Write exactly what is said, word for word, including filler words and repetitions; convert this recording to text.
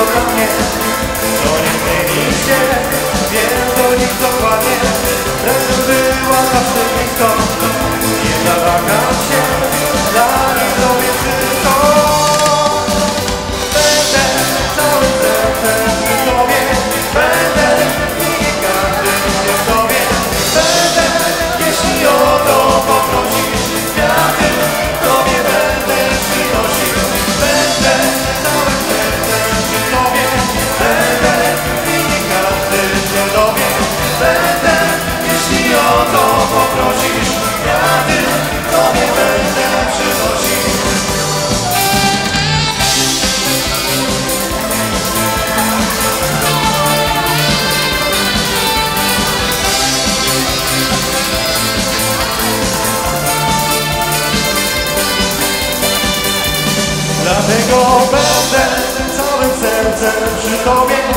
dla mnie. To nie zmieni się, wiem do nich dokładnie. Będę była zawsze blisko, nie zawaham się, dla nich robię wszystko. Będę całym sercem przy tobie, będę i nie każdy się dowie. Będę, jeśli o to poprosisz, kwiaty tobie będę przynosił. Będę całym sercem przy tobie, będę i nie każdy się dowie. Będę, jeśli o to poprosisz, kwiaty tobie będę przynosił. Dlatego będę całym sercem przy tobie.